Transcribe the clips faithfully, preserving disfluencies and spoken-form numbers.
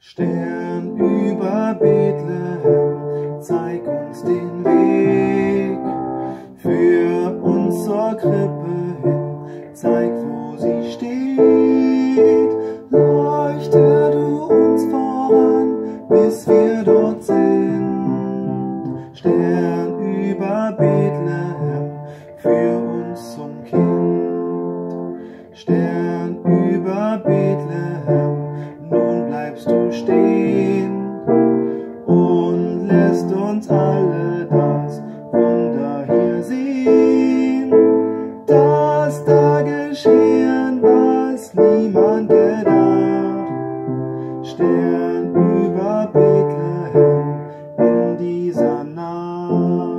Stern über Bethlehem, zeig uns den Weg, führ uns zur Krippe hin, zeig, wo sie steht. Leuchte du uns voran, bis wir dort sind. Stern über Bethlehem, führ uns zum Kind. Stern über Bethlehem, nun bleibst du stehen und lässt uns alle das Wunder hier sehen, dass da geschehen, was niemand gedacht. Stern über Bethlehem in dieser Nacht.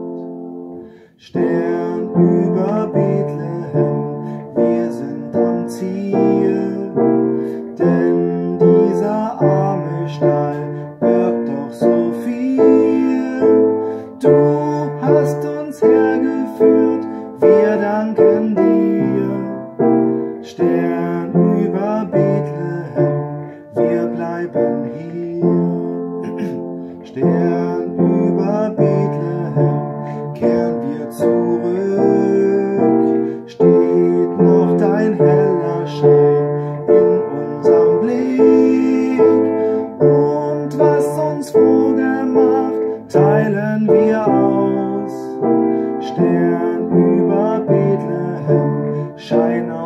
Stern über Bethlehem, wir sind am Ziel, denn dieser arme Stall birgt doch so viel. Du hast uns hergeführt, wir danken dir. Stern über Bethlehem, wir bleiben hier. Stern über Bethlehem, kehren wir zurück. Steht noch dein heller Schein in unserem Blick, und was uns froh gemacht, teilen wir aus. Stern über Bethlehem, schein